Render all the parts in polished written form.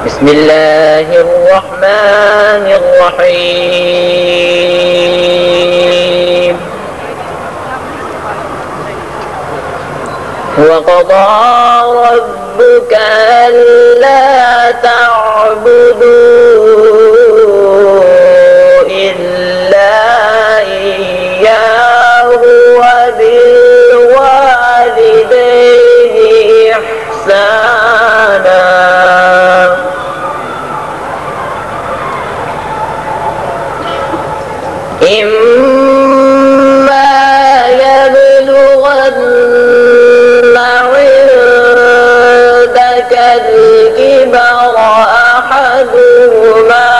بسم الله الرحمن الرحيم. وقضى ربك ألا تعبدوا إلا إياه وبالوالدين إحسانا إما يبلغن عندك الكبر أحدهما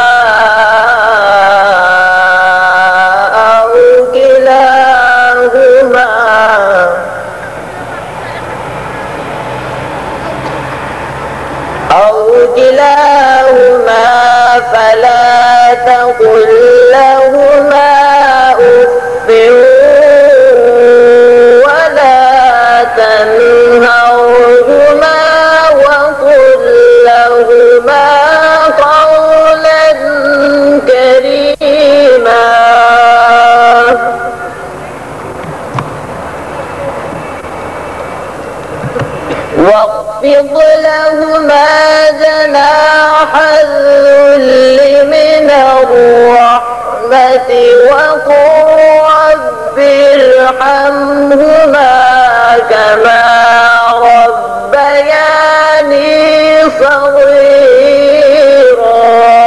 أو كلاهما فلا تقل لهما أف ولا تنهرهما وقل لهما قولا كريما واخفض لهما جناح الذل من الرحمة وقل رب ارحمهما كما ربياني صغيرا.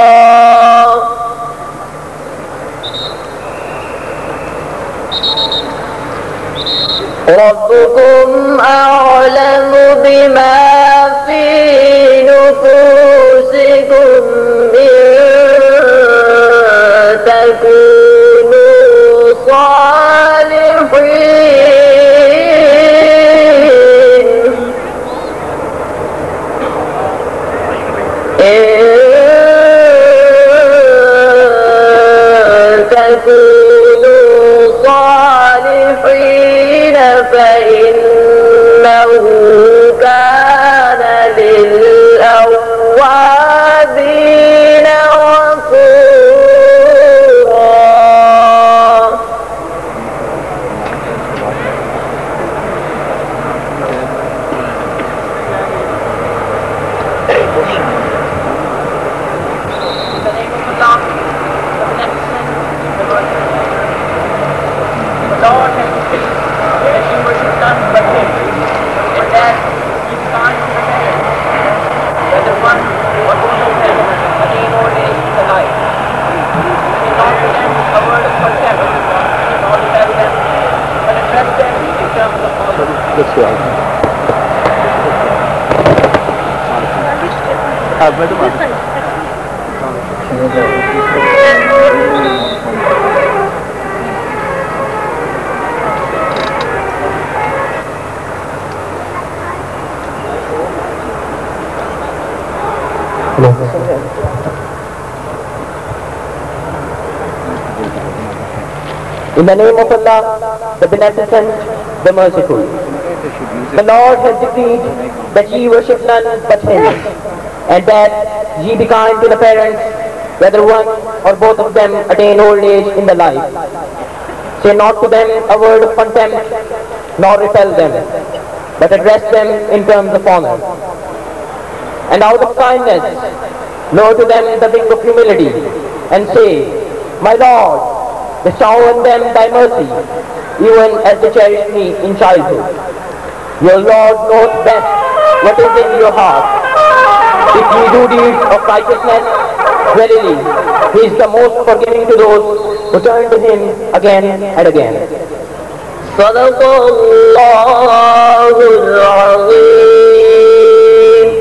ربكم أعلم بما في نفوسكم إن تكونوا صالحين فإنه كان للأوابين غفورا. In the name of Allah, the Beneficent, the Merciful. The Lord has decreed that ye worship none but Him, and that ye be kind to the parents, whether one or both of them attain old age in the life. Say not to them a word of contempt, nor repel them, but address them in terms of honor. And out of kindness, lower to them the wing of humility, and say, My Lord, bestow on them thy mercy, even as they cherished me in childhood. Your Lord knows best what is in your heart. If ye do deeds of righteousness, verily, He is the most forgiving to those who turn to Him again and again. صدق الله العظيم.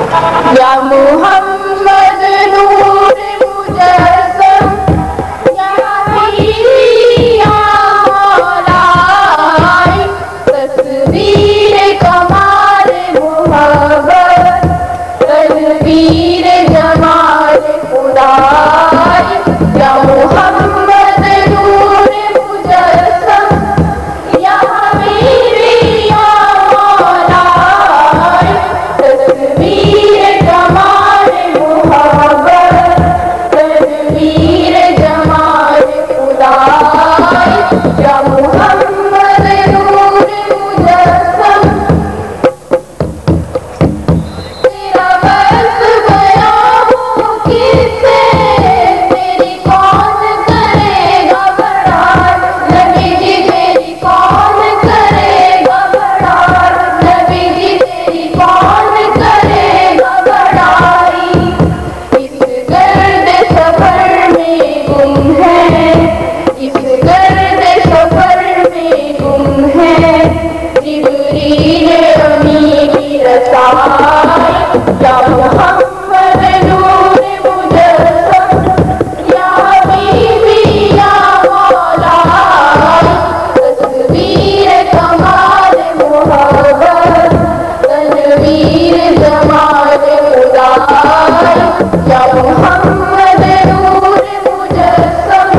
या मोहम्मद नूर मुजस्सम, या हबीबी या मौलाए, तस्वीर कमाल मोहब्बत, तस्वीर जमाल खुदाई। या मोहम्मद नूर मुजस्सम, या हबीबी या मौलाए, तस्वीर कमाल मोहब्बत, तस्वीर जमाल खुदाई। या मोहम्मद नूर मुजस्सम, तेरा बस बयां हूँ किससे, तेरी कौन करेगा बड़ाई। नबी जी तेरी कौन करेगा बड़ाई, नबी जी तेरी कौन करेगा बड़ाई। इस गर्द सफर में गुम है, इस गर्द सफर में गुम है, जिब्रील अमी की रसाई। या मोहम्मद नूर मुजस्सम, या हबीबी या मौलाए, तस्वीर कमाल मोहब्बत, तस्वीर जमाल खुदाई। या मोहम्मद नूर मुजस्सम,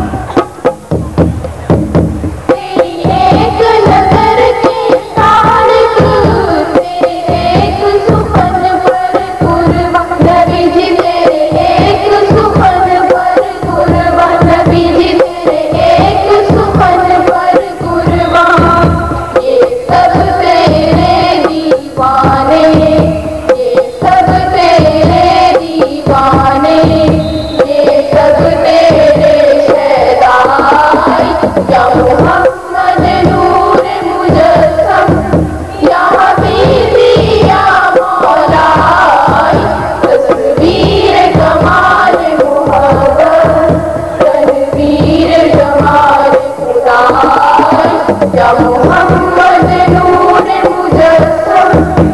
तेरी एक नजर की तारीफ, तेरी एक सुपन पर कुर्बान, नबी जी तेरे एक सुपन पर कुर्बान, नबी जी तेरे एक सुपन पर कुर्बान। ये सब तेरे दीवाने, ये सब तेरे दीवाने, ये सब तेरे शहदाई। या मोहम्मद नूर मुजस्सम, या हबीबी या मौलाए, तस्वीर कमाल मोहब्बत, तस्वीर जमाल खुदाई। या मोहम्मद नूर मुजस्सम,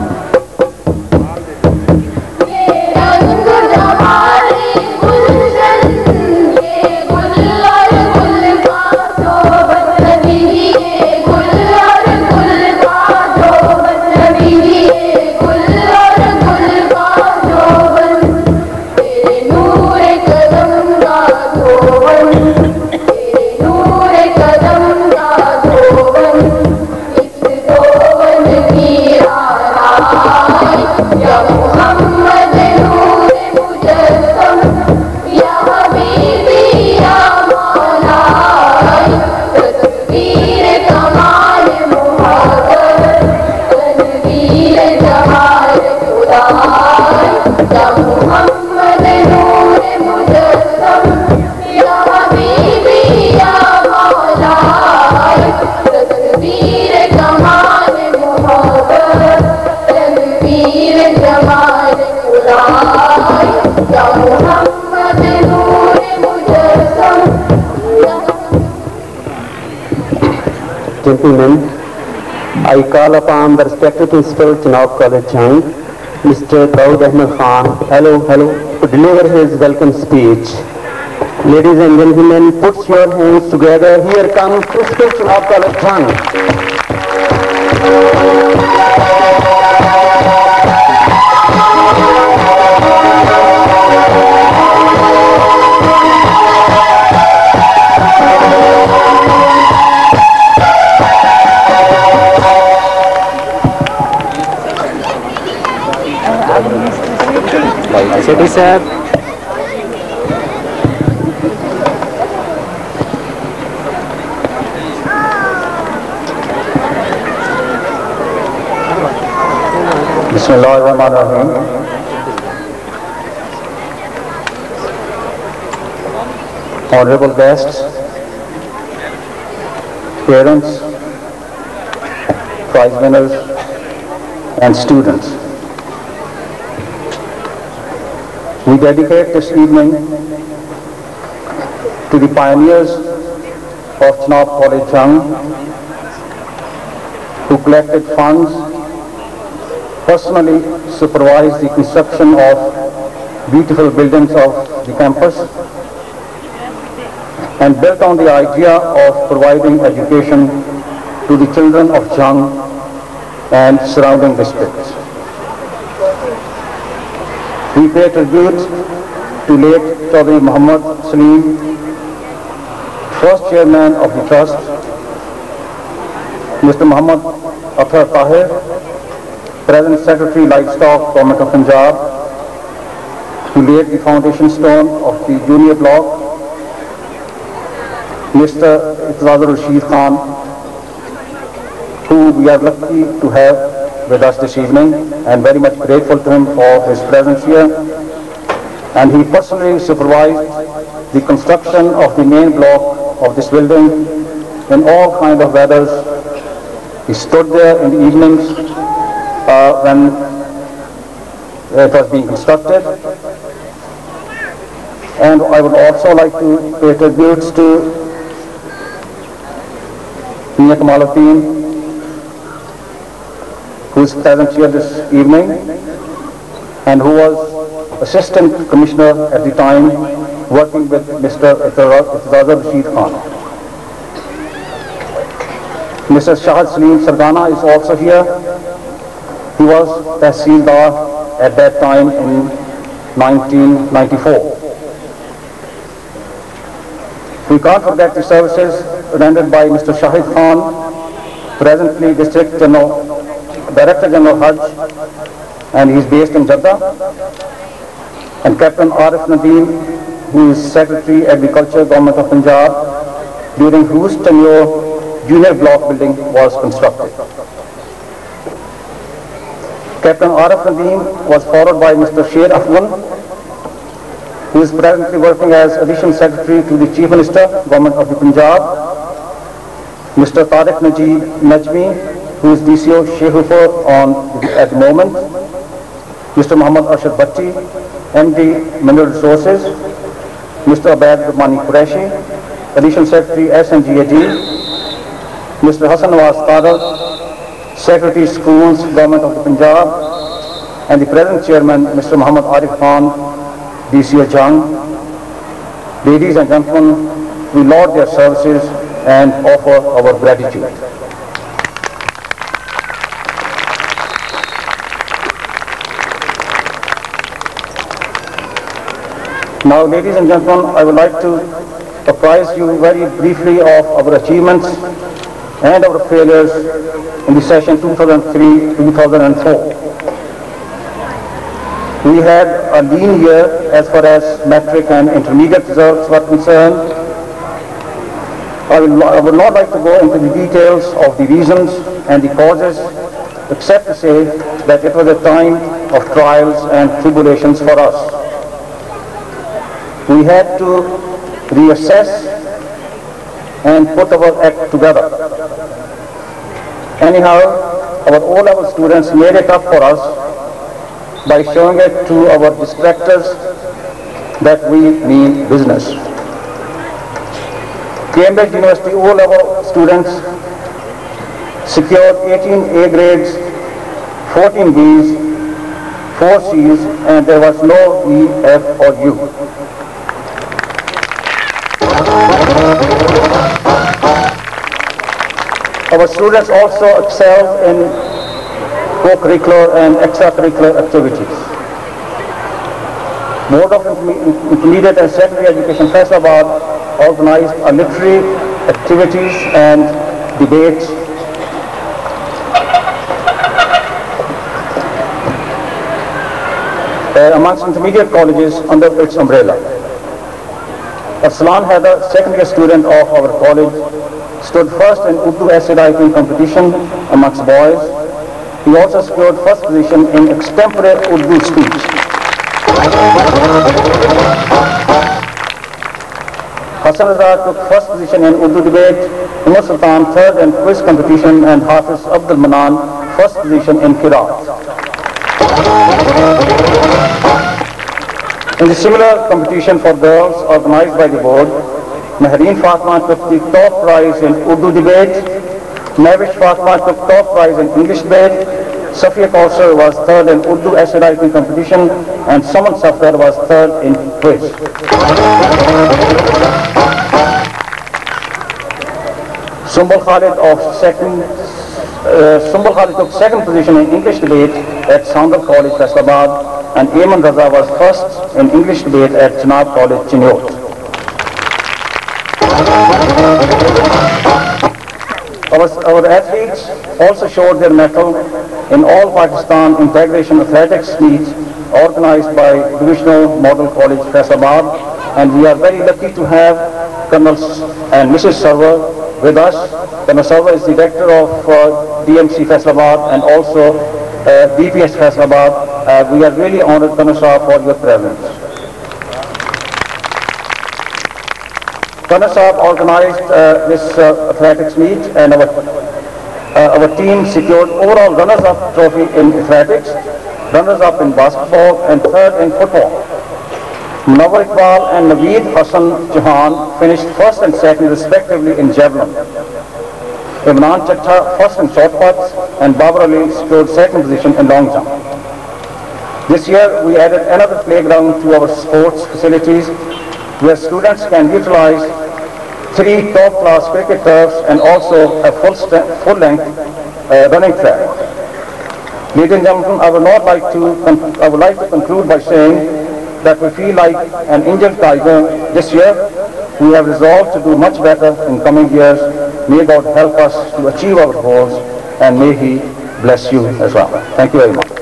ये रंग जमाली गुलशन, ये गुल और गुल का शोभन, नबी जी ये गुल और गुल का शोभन, नबी जी ये गुल और गुल का शोभन। तेरे नूर कदम का धोवन, तेरे नूर कदम का धोवन, इस धोवन की आराई। या मोहम्मद नूर मुजस्सम, या हबीबी या मौलाए, तस्वीर कमाल मोहब्बत, तस्वीर जमाल खुदाई। या मोहम्मद नूर मुजस्सम, या हबीबी या मौलाए, तस्वीर कमाल मोहब्बत, तस्वीर जमाल खुदाई। या मोहम्मद नूर मुजस्सम। Gentlemen, I call upon the respected principal Chenab College Chang, Mr. Daud Ahmed Khan, to deliver his welcome speech. Ladies and gentlemen, put your hands together. Here comes Principal Chenab College Chang. City Sir. Bismillahirrahmanirrahim. Honorable guests, parents, prize winners, and students. We dedicate this evening to the pioneers of Chenab College Jung, who collected funds personally supervised the construction of beautiful buildings of the campus and built on the idea of providing education to the children of Jhang and surrounding districts. We pay tribute to late Chaudhry Muhammad Salim, first chairman of the trust, Mr. Muhammad Athar Tahir, present Secretary Livestock, Government of Punjab, who laid the foundation stone of the junior block, Mr. Iqtidar Rashid Khan, who we are lucky to have with us this evening, and very much grateful to him for his presence here. And he personally supervised the construction of the main block of this building in all kind of weathers. He stood there in the evenings when it was being constructed. And I would also like to pay tributes to Mia Kamaluddin, who is present here this evening and who was Assistant Commissioner at the time, working with Mr. Iqtidar Rashid Khan. Mr. Shahid Salim Sardana is also here. He was Tehsildar at that time in 1994. We can't forget the services rendered by Mr. Shahid Khan, presently District Director General Hajj, and he is based in Jeddah, and Captain Arif Nadeem, who is Secretary Agriculture, Government of Punjab, during whose tenure junior block building was constructed. Captain Arif Nadeem was followed by Mr. Sher Afwan, who is presently working as Additional Secretary to the Chief Minister, Government of the Punjab, Mr. Tariq Najmi, who is DCO Shehupur at the moment, Mr. Muhammad Arshad Bhatti, MD Mineral Resources, Mr. Abed Rahmani Qureshi, Additional Secretary SNGAD, Mr. Hassan Nawaz Qadar, Secretary Schools, Government of the Punjab, and the present Chairman, Mr. Muhammad Arif Khan, DCO Jhang. Ladies and gentlemen, we laud their services and offer our gratitude. Now, ladies and gentlemen, I would like to apprise you very briefly of our achievements and our failures in the session 2003-2004. We had a lean year as far as metric and intermediate results were concerned. I would not like to go into the details of the reasons and the causes, except to say that it was a time of trials and tribulations for us. We had to reassess and put our act together. Anyhow, our O-level students made it up for us by showing it to our distractors that we mean business. Cambridge University O-level students secured 18 A grades, 14 Bs, 4 Cs, and there was no E, F or U. Our students also excelled in co-curricular and extracurricular activities. Board of Intermediate and Secondary Education Faisalabad organized a literary activities and debates amongst intermediate colleges under its umbrella. Arslan Haider, second year student of our college, stood first in Urdu essay writing competition amongst boys. He also secured first position in extemporary Urdu speech. Hassan Razak took first position in Urdu debate, Umar Sultan third in quiz competition, and Hafiz Abdul Manan first position in Qiraat. In the similar competition for girls organized by the board, Mehreen Fatma took the top prize in Urdu debate, Navish Fatma took top prize in English debate, Safia Kausar was third in Urdu essay writing competition, and Saman Safar was third in quiz. Sumbul Khalid took second position in English debate at Sandal College, Faisalabad, and Ayman Raza was first in English debate at Chenab College, Chinyot. Our athletes also showed their mettle in all Pakistan integration athletics meets organized by Divisional Model College, Faisalabad, and we are very lucky to have Colonel and Mrs. Sarwar with us. Colonel Sarwar is the director of DMC Faisalabad and also DPS Faisalabad. We are really honored, Colonel Sarwar, for your presence. Colonel Saab organized this athletics meet, and our team secured overall runners-up trophy in athletics, runners-up in basketball, and third in football. Munawar Iqbal and Naveed Hassan Chauhan finished first and second respectively in javelin. Imran Chatta first in short putts, and Babar Ali secured second position in long jump. This year we added another playground to our sports facilities, where students can utilize 3 top-class cricket turfs and also a full-length running track. Ladies and gentlemen, I would like to conclude by saying that we feel like an injured tiger this year. We have resolved to do much better in coming years. May God help us to achieve our goals, and may He bless you as well. Thank you very much.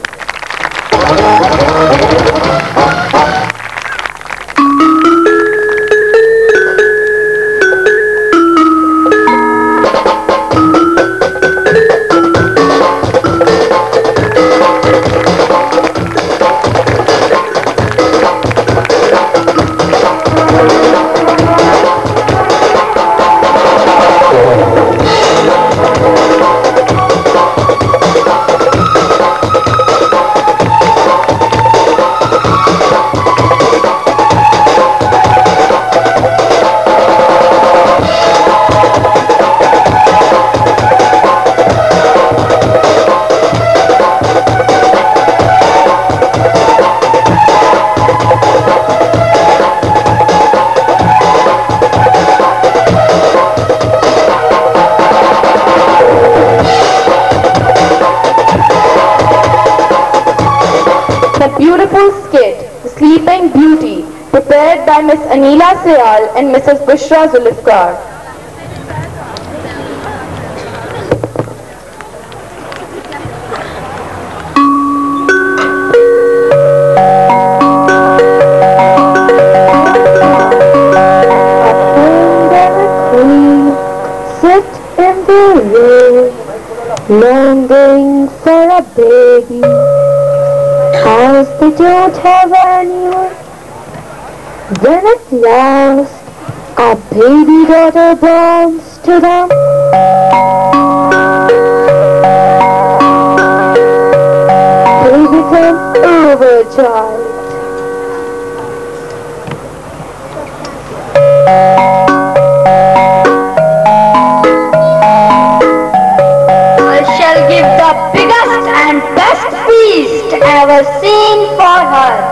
Sleeping Beauty, prepared by Miss Anila Sayal and Mrs. Bushra Zulfikar. Sit in the rain, longing for a baby. As they don't have anyone, then at last a baby daughter borns to them. They become overjoyed. I shall give the biggest and best feast ever seen for her.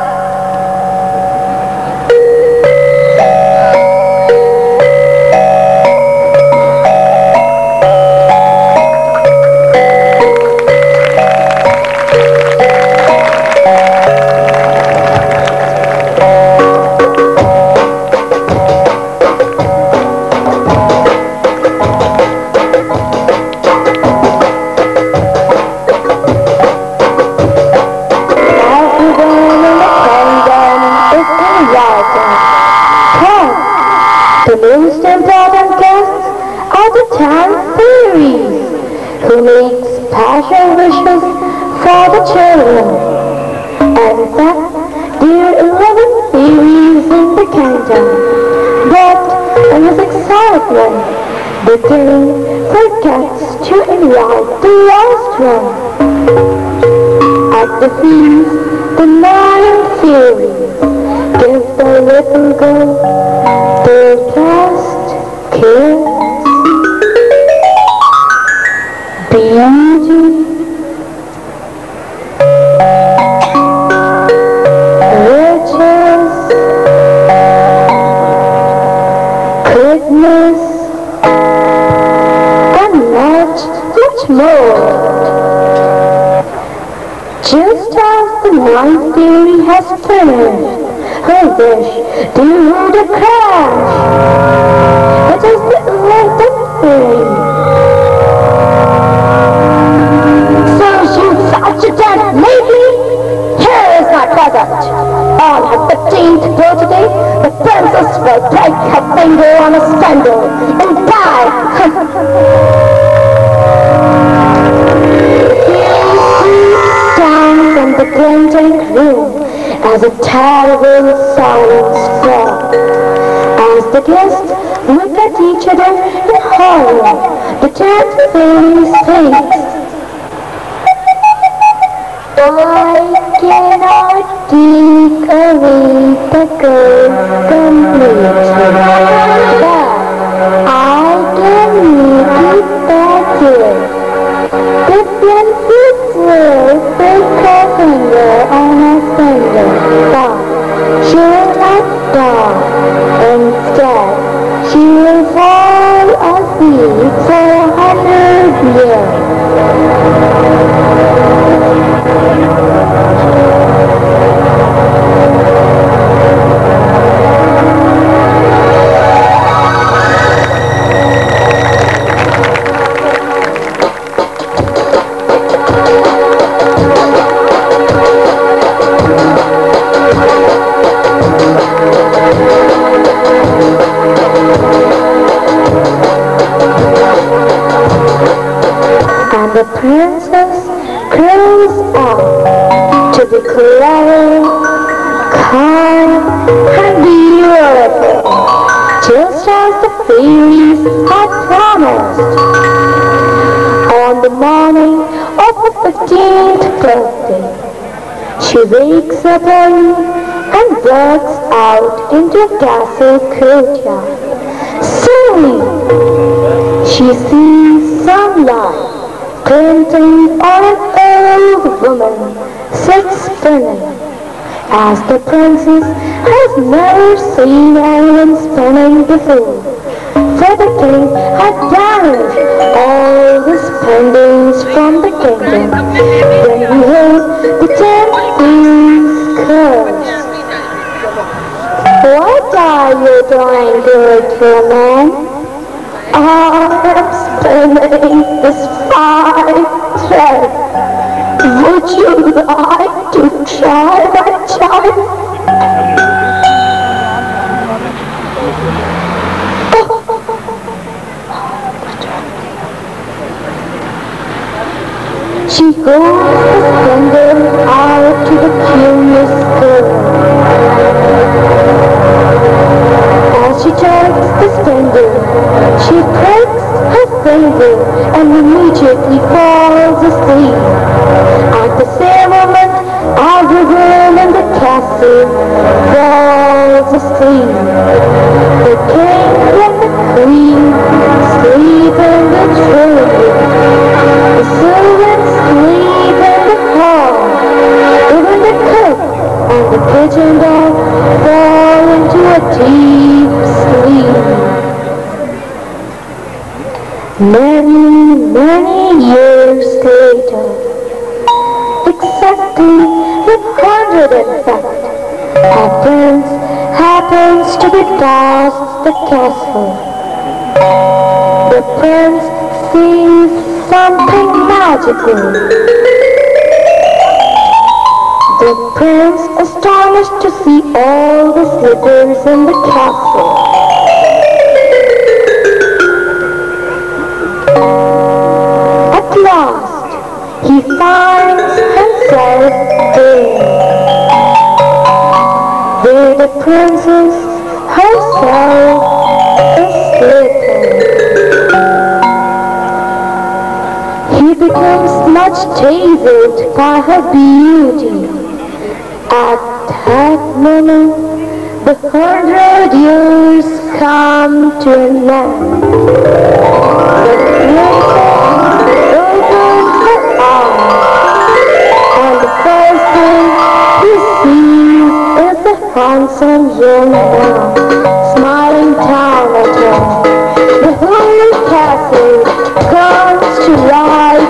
The most important guests are the 10 fairies, who makes special wishes for the children. And in fact, there are 11 fairies in the kingdom. But in his excitement, the king forgets to invite the last one. At the feast, the 9 fairies give the little girl their last kiss. Beauty, moved. Just as the night fairy has finished her wish to the crash, it is the electric fairy. So you thought you dead lately? Here is my present. On her 15th birthday, the princess will break her finger on a spindle and die. Down from the glinting room as a terrible silence fell. As the guests look at each other in horror, the dead fairy's face. I cannot take away the curse completely, but I can make it better. The princess will break her finger on her finger, but she will not die. Instead, she will fall asleep for 100 years. And the princess grows up to be clever, kind, and beautiful, just as the fairies had promised. On the morning of her 15th birthday, she wakes up early and walks out into the castle courtyard. Suddenly, she sees some light glinting on an old woman sits spinning. As the princess has never seen anyone spinning before, for the king had banished all the spindles from the kingdom. Then he heard the 10 queen's curse. What are you doing, good woman? I am spinning this fine thread. Would you like to try, my child? She holds the spindle out to the curious girl. As she takes the spindle, she pricks her finger and immediately falls asleep. At the same moment, everyone in the castle falls asleep. The king and the queen sleep in the children. The servants sleep in the hall. Even the cook and the kitchen dog fall into a deep sleep. Many years later, exactly 100 in fact, a prince happens to be past the castle. The prince sees something magical. The prince astonished to see all the slippers in the castle. At last, he finds himself there, where the princess herself is sleeping. He becomes much dazzled by her beauty. At that moment, the 100 years come to an end. The princess opens her eyes, and the first thing he sees is the handsome young man smiling down at her. The whole castle comes to life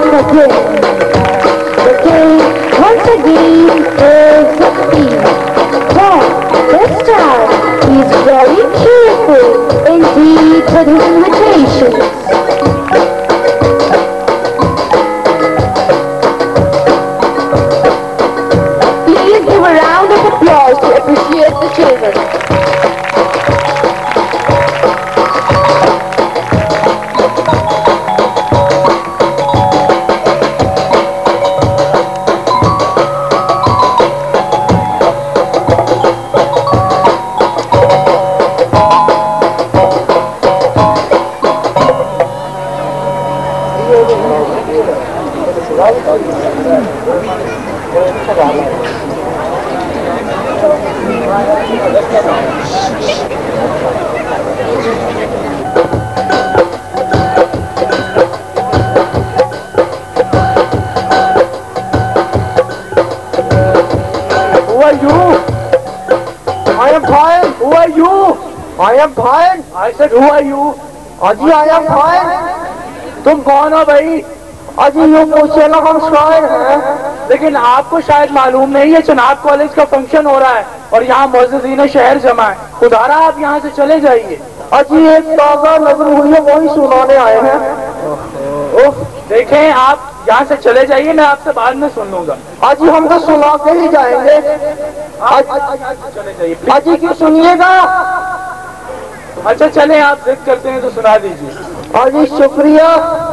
are you? I am fine. Who are you? I am fine. I said, who are you? अजी I am fine. तुम कौन हो भाई? अजी यूँ पूछे ना, हम शायर हैं। लेकिन आपको शायद मालूम नहीं है, चनाब कॉलेज का फंक्शन हो रहा है और यहाँ मुअज़्ज़िज़ीन शहर जमा है। खुदारा आप यहाँ से चले जाइए। अजी एक ताज़ा नज़र हुई है, वही सुनाने आए हैं। ओह देखें, आप यहाँ से चले जाइए, मैं आपसे बाद में सुन लूंगा। अजी हम तो सुना के ही जाएंगे। चले जाइए। अजी क्यों सुनिएगा? अच्छा चले, आप जिद करते हैं तो सुना दीजिए। अजी शुक्रिया।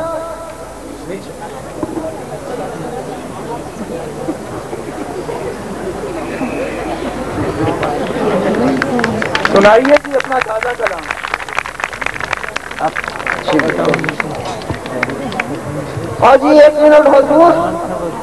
सुनाइए कि अपना ताजा कलाम। अजी एक मिनट हुजूर।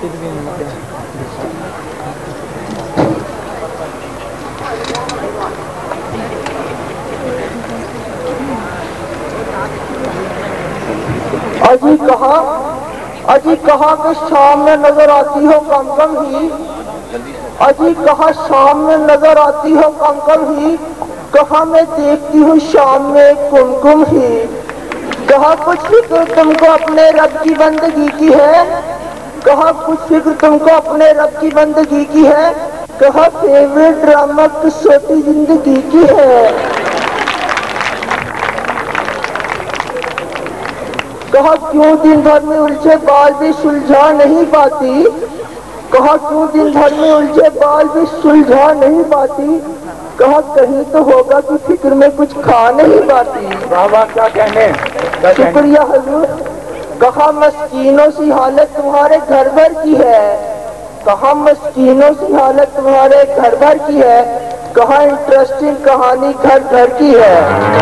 अजी कहा कि शाम में नजर आती हो कम कम ही। अजी कहा शाम में नजर आती हो कम कम ही। कहा मैं देखती हूँ शाम में कुमकुम ही। कहा कुछ फिक्र तुमको अपने रब की बंदगी की है। कहा कुछ फिक्र तुमको अपने रब की बंदगी की है। कहा फेवरेट ड्रामा कसौटी जिंदगी की है। कहा क्यों दिन भर में उलझे बाल भी सुलझा नहीं पाती। कहा क्यों दिन भर में उलझे बाल भी सुलझा नहीं पाती। कहा कहीं तो होगा कि फिक्र में कुछ खा नहीं पाती। वाह वाह, क्या कहने। शुक्रिया हुजूर। कहा मस्कीनों सी हालत तुम्हारे घर भर की है। कहा मस्कीनों सी हालत तुम्हारे घर भर की है। कहा इंटरेस्टिंग कहानी घर घर की है।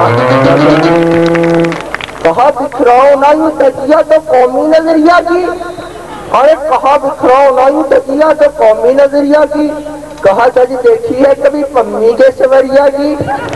कहा बिखराओ ना यूं तकिया तो कौमी नजरिया की। अरे कहा बिखराओ ना यूं तकिया तो कौमी नजरिया की। कहा सज देखी है कभी पम्मी के सवरिया की।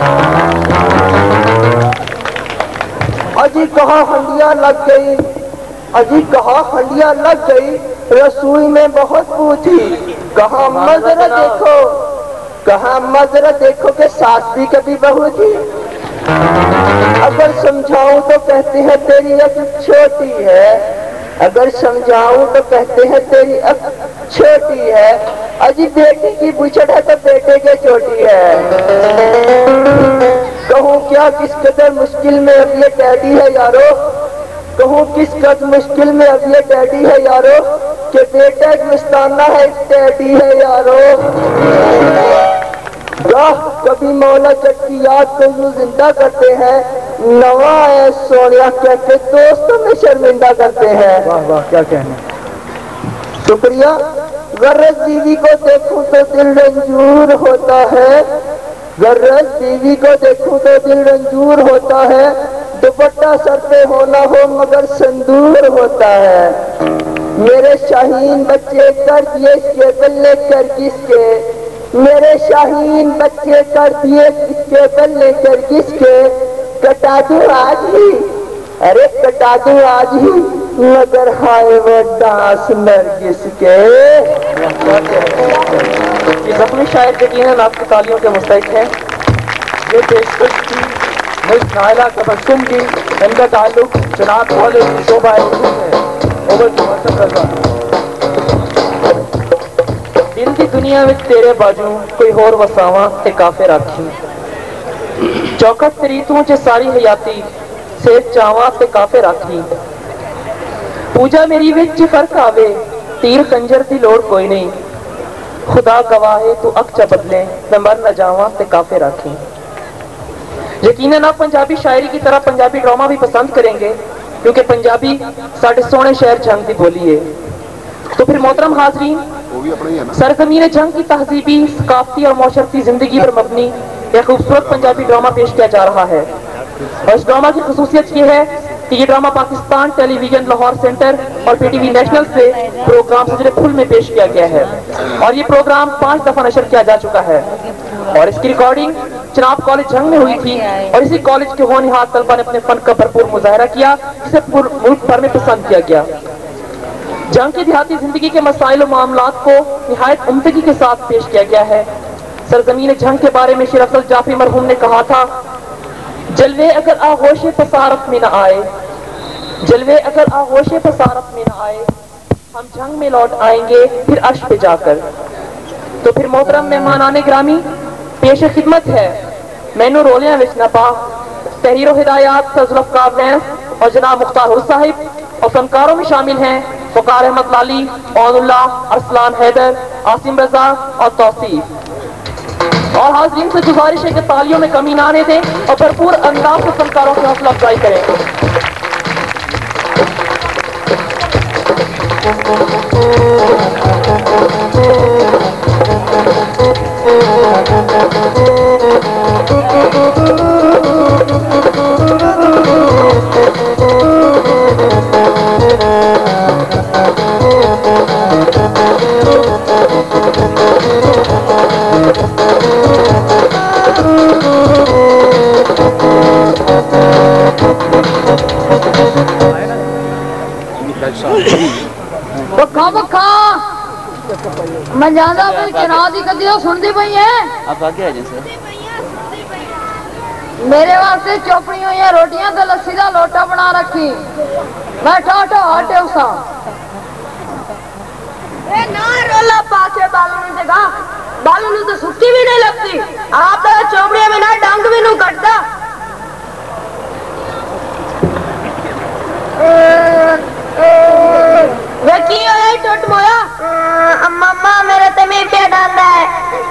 अजी कहा हंडिया लग गई। अजी कहा हंडिया लग गई। रसोई में बहुत पूछी। कहा अम्मा जरा देखो। कहा अम्मा जरा देखो कि सास भी कभी बहू थी। अगर समझाऊं तो कहते हैं तेरी अक्ल छोटी है। अगर समझाऊं तो कहते हैं तेरी अक्ल छोटी है। अजी बेटी की बुछड़ है तो बेटे के चोटी है। कहूँ क्या किस कदर मुश्किल में अब ये डैडी है यारो। कहूँ किस कदर मुश्किल में अब ये डैडी है यारो। कि बेटा एक मस्ताना है एक डैडी है यारो। कभी मौला जब की याद को यूं जिंदा करते हैं। नवा है सोनिया कहते दोस्तों में शर्मिंदा करते हैं। वाह वाह, क्या कहने। शुक्रिया। गर्रज बीवी को देखूं तो दिल रंजूर होता है। गर्रज बीवी को देखूं तो दिल रंजूर होता है। दुपट्टा सर पे होना हो मगर संदूर होता है। मेरे शाहीन बच्चे कर दिए इसके बल्ले कर किसके। मेरे शाहीन बच्चे कर दिए इसके बल्ले कर किसके। कटा दूं आज ही। अरे कटा दूं आज ही मगर हाय वो दास नरगिस के। ये अपने शायर यकीनन आपकी तालियों के मुस्तहिक हैं। ये पेशकश की मिस नायला तबस्सुम की, इनका ताल्लुक जनाब कॉलेज शोभा है। दिल की दुनिया में तेरे बाजू कोई होर वसावा ते काफे राखी। चौकस तेरी तू च सारी हयाती सेहत चावा ते काफे राखी। पूजा मेरी विच फर्क आवे तीर खंजर की लोड़ कोई नहीं। खुदा गवाहे तू अख च बदले मैं मर न जावा ते काफे राखी। यकीनन आप पंजाबी शायरी की तरह पंजाबी ड्रामा भी पसंद करेंगे क्योंकि पंजाबी साढ़े सोने शहर जंग की बोली है। तो फिर मोहतरम हाजरीन, सरजमीन जंग की तहजीबी सकाफती और मौशरती जिंदगी पर मबनी एक खूबसूरत पंजाबी ड्रामा पेश किया जा रहा है। और इस ड्रामा की खसूसियत यह है कि ये drama Pakistan television Lahore centre और पीटीवी नेशनल से प्रोग्राम सजरे फुल में पेश किया गया है और ये प्रोग्राम 5 दफा नशर किया जा चुका है और इसकी रिकॉर्डिंग चनाब कॉलेज जंग में हुई थी और इसी कॉलेज के होनहार तलबा ने अपने फन का भरपूर मुजाहरा किया जिसे मुल्क भर में पसंद किया गया। जंग की देहाती जिंदगी के मसाइल और मामलात को निहायत उम्दगी के साथ पेश किया गया है। सरजमीन जंग के बारे में शेर अफजल जाफरी मरहूम ने कहा था, जलवे अगर आगोश पसारत में न आए, जलवे अगर आगोश पसारत में न आए, हम जंग में लौट आएंगे फिर अर्श पे जाकर। तो फिर मोहतरम मेहमान ग्रामी पेश खिदमत है मैनू रोलियां विच नपा तहरीर हिदायत जुल्फ़कार वैंस और जनाब मुख्तार साहिब और फनकारों में शामिल हैं वकार अहमद लाली, औनुल्लाह, अरसलान हैदर, आसिम रजा और तौसीफ। और हाज़रीन से गुजारिश है कि तालियों में कमी ना आने दें और भरपूर अंदाज से फनकारों की हौसला अफजाई करें। मैं ज्यादा चुनाव की कदी सुनती पई है। आप आगे आ जाए सर। मेरे वास्ते चौपड़ी हुई रोटियां तो लस्सी का लोटा बना रखी। मैं ठो हटे उसा ना रोला पाके बालू जगह बालू तो सुक्की भी नहीं लगती। आप तो चौपड़िया में ना डंग भी नहीं कटता। वे की होया टोट मोया मम्मा मेरा तमीर पे डालता है।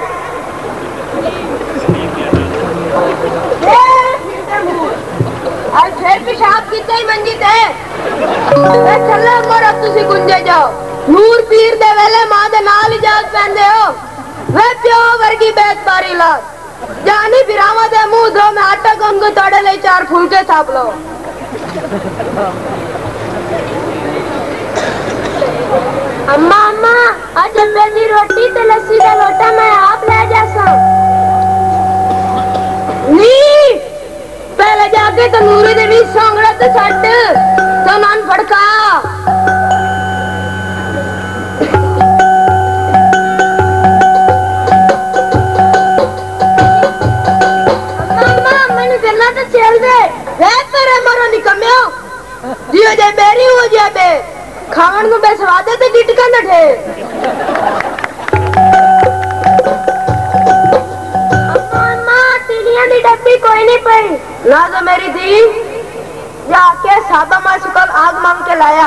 आज फिर पेशाब कितना ही मंजित है। वे चलो मोर अब तुसी गुंजे जाओ नूर पीर दे वेले मां दे नाल इजाजत पहनदे हो। वे प्यो वर्गी बेत बारी लाल जानी बिरावा दे मुंह धो में आटा गंगो तोड़े ले 4 फुलके थाप लो। अम्मा अम्मा आज जल्दी रोटी ते लस्सी का लोटा मैं आप ले जासा। नी पहले जाके तो नूरी देवी सांगड़ा ते सट तो नान फड़का। अम्मा मैंने जन्ना तो चल दे वे तेरे मरो निकम्यो जियो जे बेरी हो जाबे खावन को बेसवादे ते गिटका न ठे। अम्मा तीलियां दी डब्बी कोई नहीं पई ना तो मेरी दी जाके साबा मां सुकल आग मांग के लाया।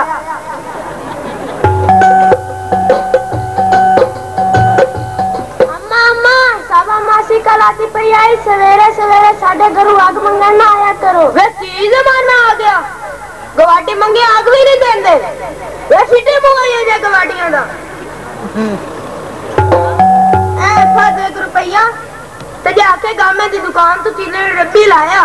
अम्मा साबा मासी कल आती पई आई सवेरे सवेरे साढ़े घरों आग मंगन ना आया करो। वे की जमाना आ गया गवाटी मंगे आग भी नहीं देंदे। वे फिटे मुआई जे गवाटियां दा ए फद 1 रुपया ते जाके गामे दी दुकान तो चीले डब्बी लाया।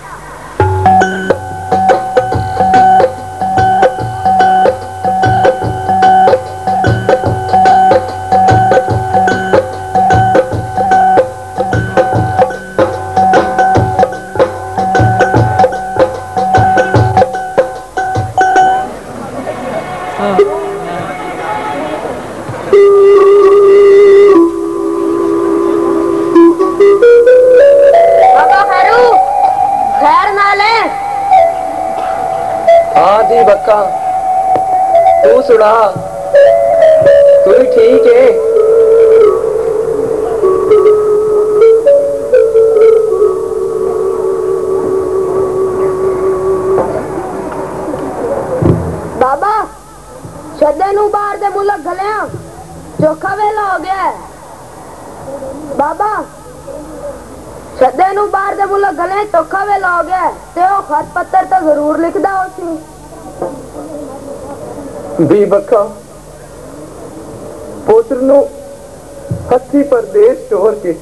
बक्का तू सुना तू ठीक है। बाबा शदे नू बाहर दे मुल्क गलिया चोखा वेला हो गया है। बाबा शदे नू बाहर दे मुल्क गले चोखा वेला हो गया है ते ओ खत पत्तर तो जरूर लिखदा होसी। भी बक्का पुत्र नु हथी परदेश छोड़ के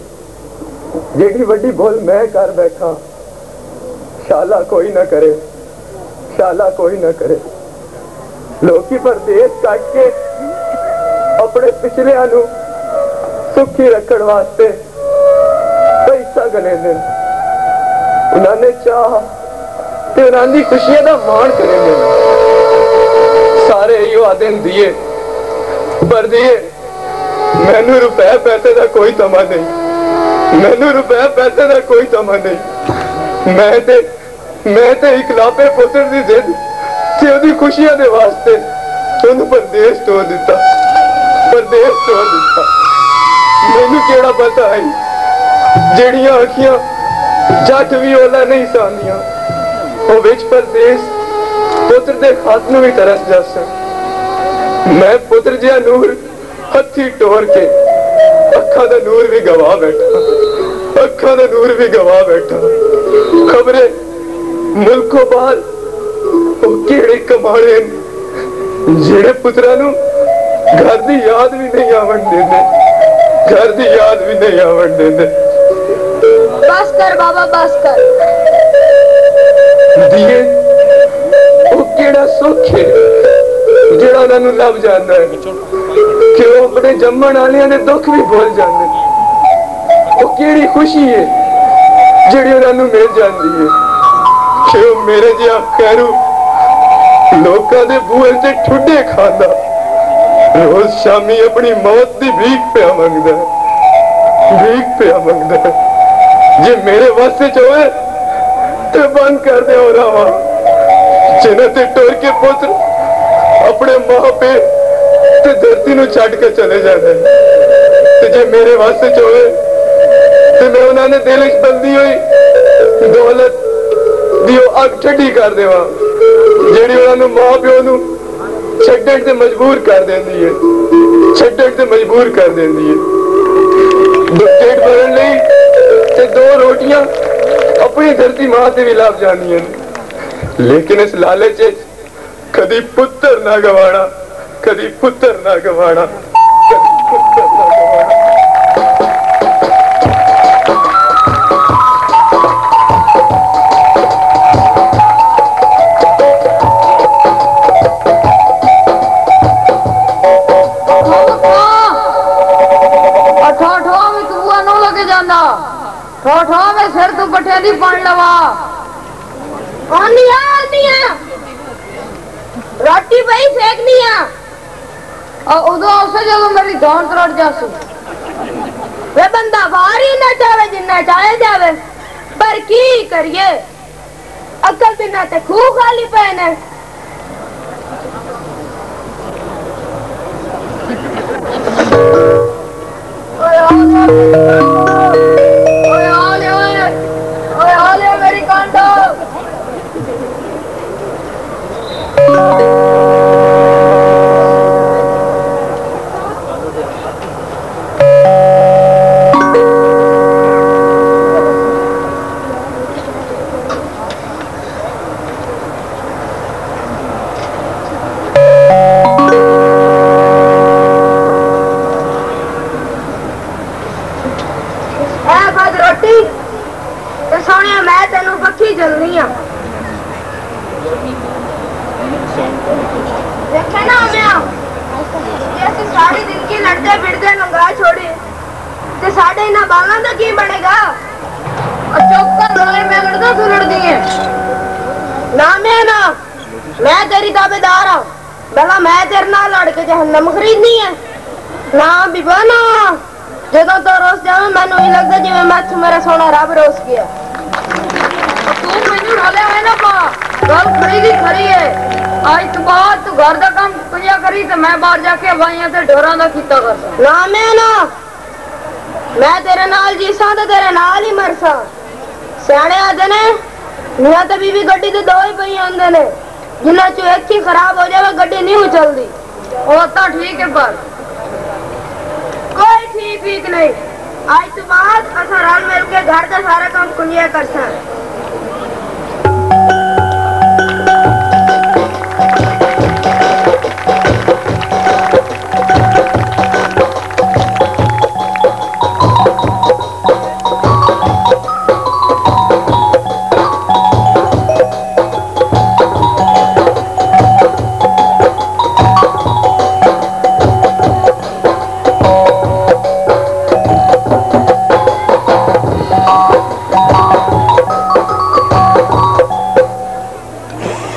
जेडी वड्डी भूल मैं कर बैठा शाला कोई ना करे। शाला कोई ना करे। लोग परदेश कट के अपने पिछलिया सुखी रखने वास्ते पैसा गले दे, उन्होंने चाह ते उन्होंने खुशियां का मान करेंगे। सारे यो आदे दिए पर दिए, मैनू रुपए पैसे का कोई तमा नहीं, मैनू रुपए पैसे का कोई तमा नहीं। मैं ते इकलापे पुत्र की जिद ते ओदी खुशियां दे वास्ते उन्हें परदेश तोड़ दिता, परदेश तोड़ दिता। मैनू केड़ा पता है जेड़ियां अखियां जट भी ओला नहीं सानियां, वो विच परदेश पुत्र दे खात नूं भी तरस जस। मैं पुत्र जिहा नूर हथी टोर के अखा दा नूर भी गवा बैठा, अखा दा नूर भी गवा बैठा। खबरे मुल्कों बाहर वो केड़े कमाने जेड़े पुत्रा नूं घर दी याद भी नहीं आवन देंदे, घर दी याद भी नहीं आवन देंदे। बस कर बाबा बस कर। दिए वो केड़ा सुख है जेड़ा उन्होंने लभ जाता है कि वो अपने जम्मण वालियां दे दुख भी भूल जाते। वो केड़ी खुशी है जेड़ी उन्होंने मिल जाती है कि वो मेरे जिहा खैरू लोकां दे बूहे से ठुड्डे खांदा रोज शामी अपनी मौत की भीख पिया मंगदा है, भीख पिया मंगदा है। जे मेरे वास्ते होए तो बंद कर दे हो रहा जिन्हें ते टोर के पुत्र अपने मां पे ते धरती नूं छड्ड के चले जाते। ते जे मेरे वास्ते होए तो मैं उन्होंने दिल च बंदी हुई दौलत दी अग ठंडी कर देवा जेड़ी उन्होंने मां प्यो नूं छड्डण ते मजबूर कर देंदी है, छड्डण ते मजबूर कर देंदी है। पेट भरन लई ते दो रोटियां अपनी धरती मां से भी लाभ जानी है, लेकिन इस लालच कदी पुत्र ना गवाना, कदी पुत्र ना गवाना, कदी पुत्र ना गवाना। ठो में सिर तू बठे दी पड़ लवा रोटी भाई फेंकनी है और उदो उसे जब मेरी धौन तोड़ जासू वे बंदा बाहर ही ना जावे जिन्ना चाहे जावे पर की करिए अकल बिना ते खूह खाली पहने। मेरी कांडो जहन्नम खरीदनी है ना बीबा ना जो तो रोस जावे मैनू ही लगता जिवें मैं मेरा सोना रब रोस गया। तू मैनू ढाले है ना पा गल खरीदी खरी है आज तो बाद तू घर का काम किया करी तो मैं बाहर जाके भाइयों से ढोरा का कीता कर ना मैं तेरे नाल जीसा तो तेरे नाल ही मरसा। सियाने आते ने मियां ते बीबी गड्डी ते दो ही पई होंदे ने जिन्ना चो एक ही खराब हो जावे गड्डी नहीं चलती। वो तो ठीक है पर कोई ठीक नहीं आज तो बाद असा रल मिल के घर का सारा काम कुलिया कर सकते।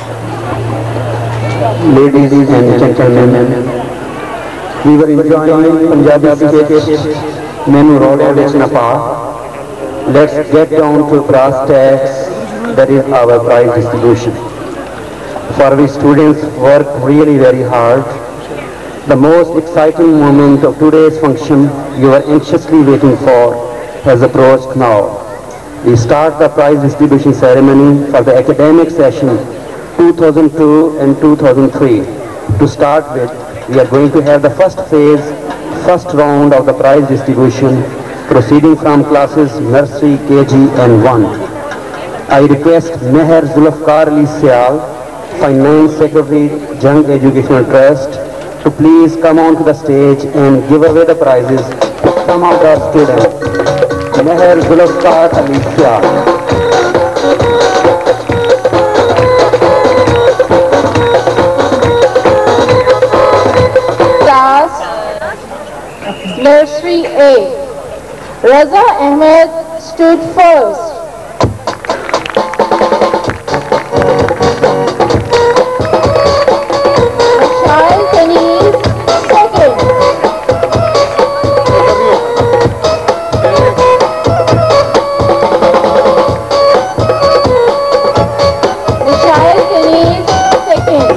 Ladies and gentlemen, we were enjoying Punjabi sketch Menu Road ਵਿੱਚ ਨਾ ਪਾ. Let's get down to brass tacks, that is our prize distribution. For we students work really very hard. The most exciting moment of today's function you are anxiously waiting for has approached now. We start the prize distribution ceremony for the academic session 2002 and 2003. To start with, we are going to have the first phase, first round of the prize distribution, proceeding from classes nursery, KG and 1. I request Meher Zulfkar Ali Sial, Finance Secretary, Young Educational Trust, to please come on to the stage and give away the prizes to some of our students. Meher Zulfkar Ali Sial. Nursery A. Raza Ahmed stood first. Shail Kaneez second. Shail Kaneez second.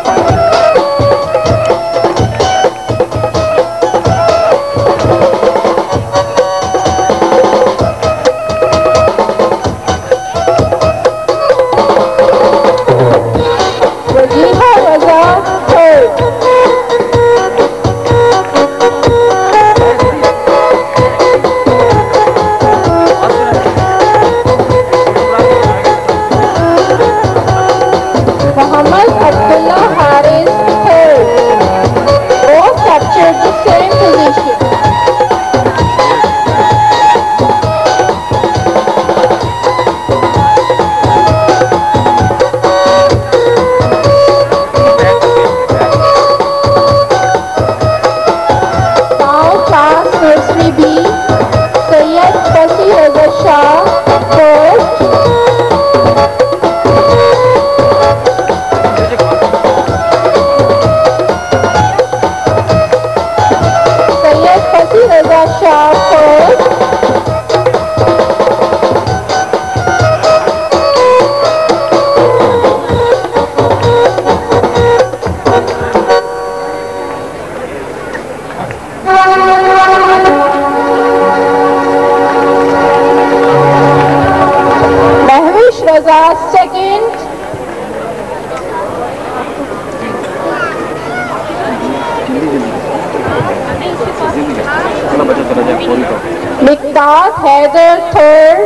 Miqdaad Haider third.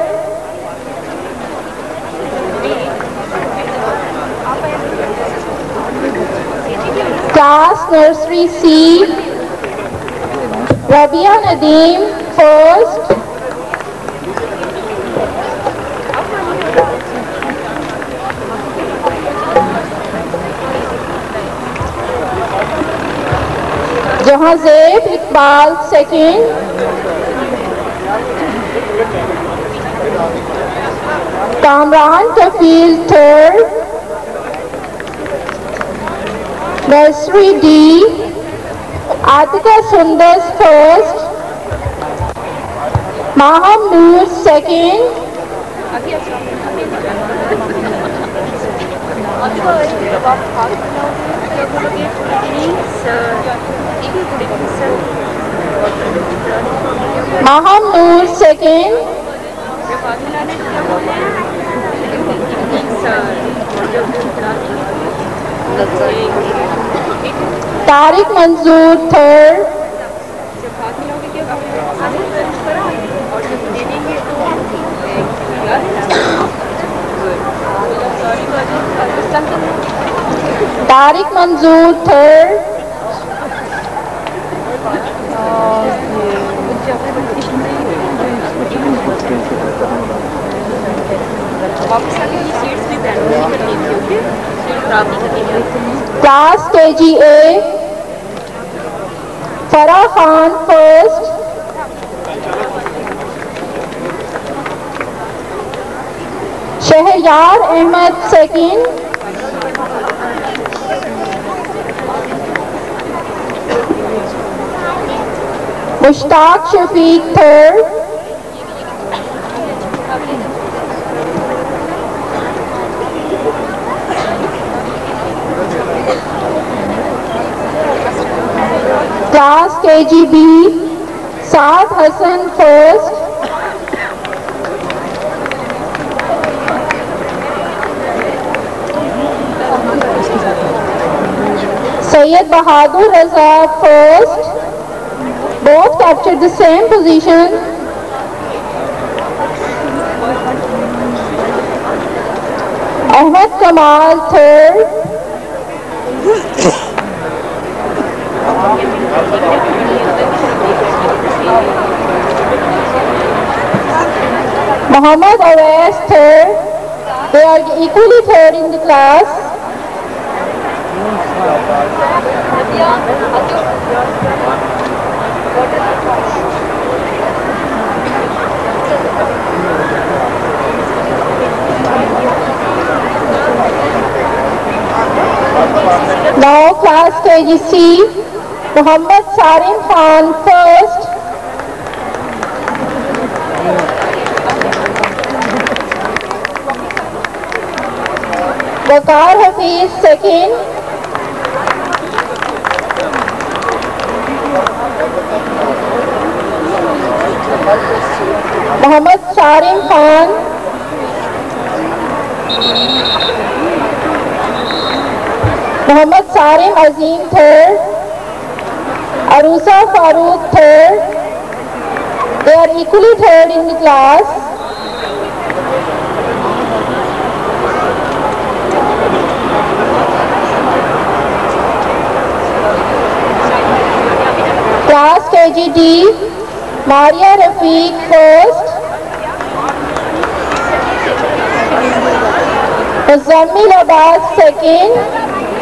Class Nursery C. Rabia Nadeem first. Jahanzeb Iqbal second. Kamran Tafil third. Nursery D. Atika Sundar first. Maham Noor second. Maham Noor second. Tariq Manzoor third. Tariq Manzoor third. Class KGA. Farah Khan first. Shahriyar Ahmed second. Mushtaq Shafiq third, class KGB Saad Hassan first, Syed Bahadur Raza first, both captured the same position. Ahmed Kamal third, Muhammad Awais third, they are equally third in the class. Now class KGC, Muhammad Sarim Khan first, Waqar Hafiz second, Muhammad Sarim Khan, Muhammad Sarim Azim third, Arusa Farooq third, they are equally third in the class. Class KGD, Maria Rafiq first, Muzammil Abbas second,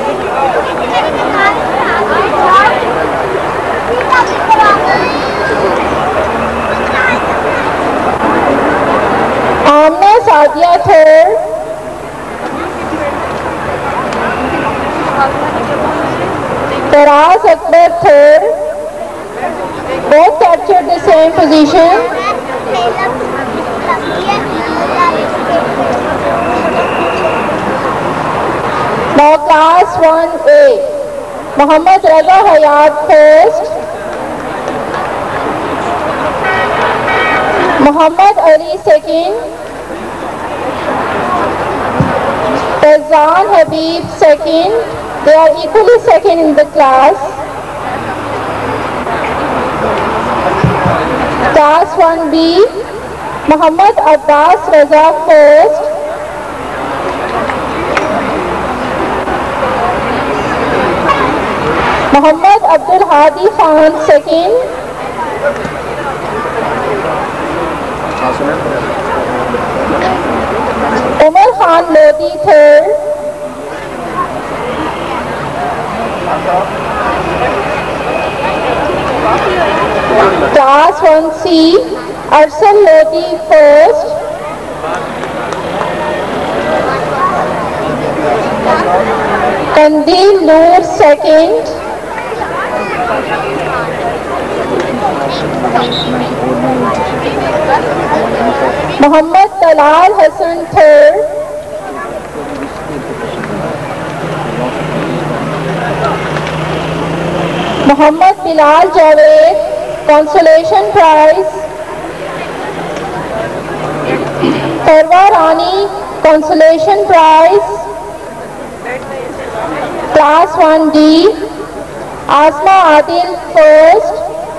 Amna Sadia third, Faraz Akbar third, both captured the same position. Now class 1A, Muhammad Raza Hayat first, Muhammad Ali second, Fazan Habib second, they are equally second in the class. Class 1B, Muhammad Abbas Raza first, Muhammad Abdul Hadi Khan second, Umar Khan Lodi third, Class 1C, Arsal Lodi first, Kandil Noor second, Muhammad Talal Hassan third, Muhammad Bilal Javed, Consolation Prize, Farwa Rani, Consolation Prize, Class 1D, Asma Adil first,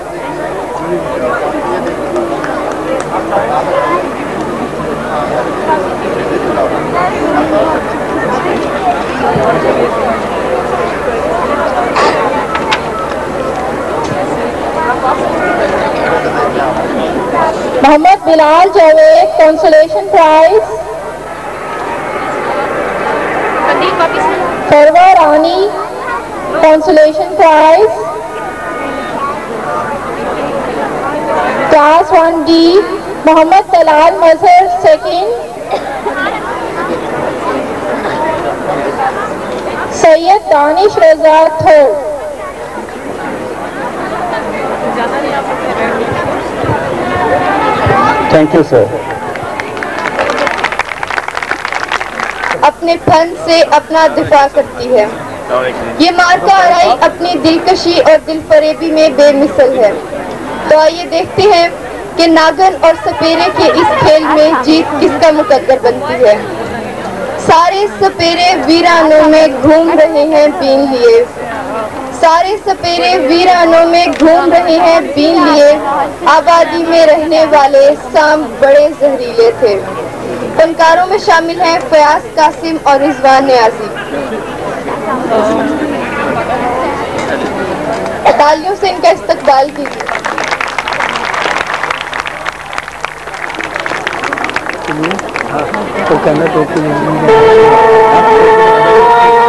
Muhammad Bilal Javed, Consolation Prize, Farwa Rani, Consolation Prize, Class 1D, Muhammad Talal Mazhar second, Syed Danish Raza third. Thank you sir. अपने फन से अपना दिफा करती है। ये मार्का आराई अपनी दिलकशी और दिलफरेबी में बेमिसल है। तो आइए देखते हैं कि नागन और सपेरे के इस खेल में जीत किसका मुकद्दर बनती है। सारे सपेरे वीरानों में घूम रहे हैं बीन लिए, सारे सपेरे वीरानों में घूम रहे हैं बीन लिए। आबादी में रहने वाले सांप बड़े जहरीले थे। फनकारों में शामिल हैं फयाज कासिम और रिजवान न्याजी। तालियों से इनका इस्तकबाल कीजिए। तो कहना तो